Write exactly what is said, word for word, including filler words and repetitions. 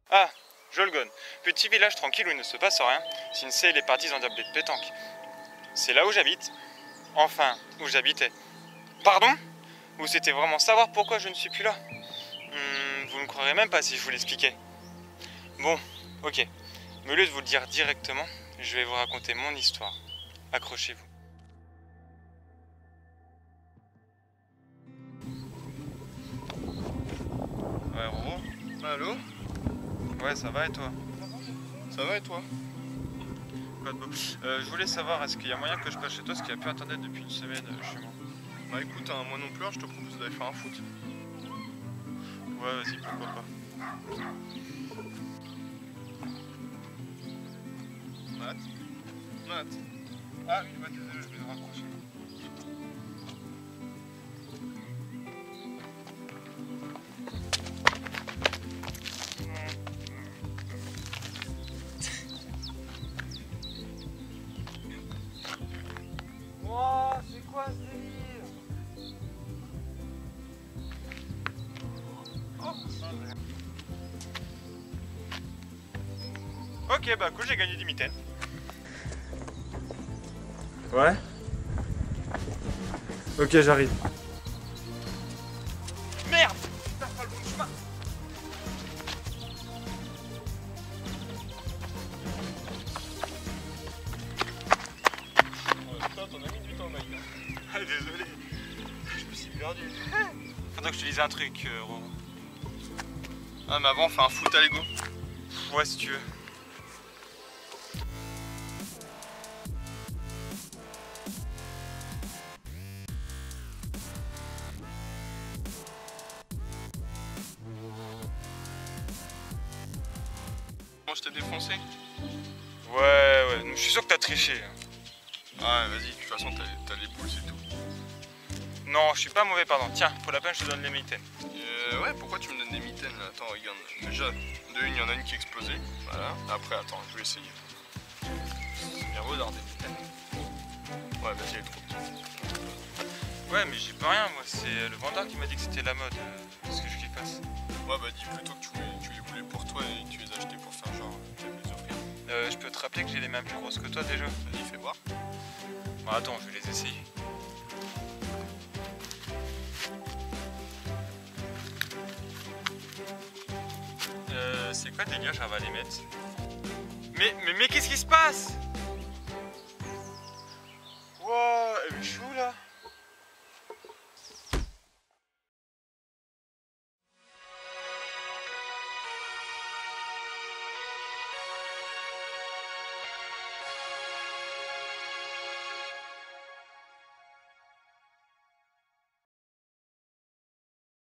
Ah, Jolgon, petit village tranquille où il ne se passe rien. Sinsei et les parties en tablette de pétanque. C'est là où j'habite. Enfin, où j'habitais. Pardon? Vous souhaitez vraiment savoir pourquoi je ne suis plus là? hmm, Vous ne croirez même pas si je vous l'expliquais. Bon, ok. Mais au lieu de vous le dire directement, je vais vous raconter mon histoire. Accrochez-vous. Ouais, Roro? Allô? Ouais, ça va et toi? Ça va et toi? Quoi de beau? Euh, je voulais savoir, est-ce qu'il y a moyen que je passe chez toi, parce qu'il n'y a plus internet depuis une semaine euh, chez moi? Bah écoute, hein, moi non plus, je te propose d'aller faire un foot. Ouais, vas-y, pourquoi pas. Matt? Matt? Ah oui, bah désolé, je vais me raccrocher. Oh, c'est quoi ce délire? Oh, ok, bah cool, j'ai gagné du mitaine. Ouais. Ok, j'arrive. Merde! T'as pas le bon chemin. Oh, putain, t'en as mis du temps, mec. Ah, désolé. Je me suis perdu. Faudrait que je te dise un truc, euh, Roro. Ah, mais avant, on fait un foot à Lego. Ouais, si tu veux. Moi, je t'ai défoncé. Ouais, ouais, je suis sûr que t'as triché. Ah, vas-y, de toute façon, t'as les boules, c'est tout. Non, je suis pas mauvais, pardon. Tiens, pour la peine, je te donne les mitaines. Euh, ouais, pourquoi tu me donnes des mitaines là? Attends, regarde. Déjà, de une, il y en a une qui est explosée. Voilà. Après, attends, je vais essayer. C'est bien beau d'avoir des mitaines. Ouais, vas-y, elle est trop petite. Ouais, mais j'ai pas rien, moi. C'est le vendeur qui m'a dit que c'était la mode. Qu'est-ce que je qu'il fasse? Ouais, bah dis plutôt que tu, voulais, tu les voulais pour toi et que tu les as achetés pour faire genre, tu vas me les offrir. Euh, je peux te rappeler que j'ai les mains plus grosses que toi déjà? Vas-y, fais voir. Bon, attends, je vais les essayer. Euh, c'est quoi le délire? J'arrive à les mettre. Mais, mais, mais qu'est-ce qui se passe? Wow, elle est chaud.